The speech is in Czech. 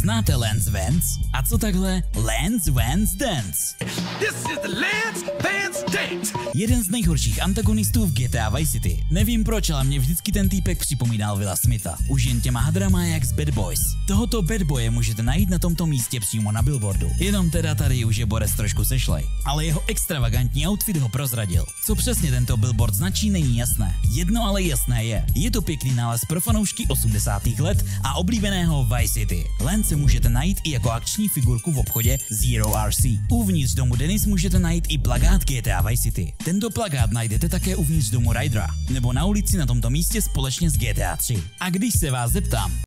Znáte Lance Vance? A co takhle Lance Vance Dance? This is the Lance Vance Dance. Jeden z nejhorších antagonistů v GTA Vice City. Nevím proč, ale mě vždycky ten týpek připomínal Willa Smitha. Už jen těma hadrama jak z Bad Boys. Tohoto Bad Boye můžete najít na tomto místě přímo na billboardu. Jenom teda tady už je Borec trošku sešlej. Ale jeho extravagantní outfit ho prozradil. Co přesně tento billboard značí, není jasné. Jedno ale jasné je to pěkný nález pro fanoušky 80. let a oblíbeného Vice City. Lance můžete najít i jako akční figurku v obchodě Zero RC. Uvnitř domu Dennis můžete najít i plakát GTA Vice City. Tento plakát najdete také uvnitř domu Rydera nebo na ulici na tomto místě společně s GTA 3. A když se vás zeptám,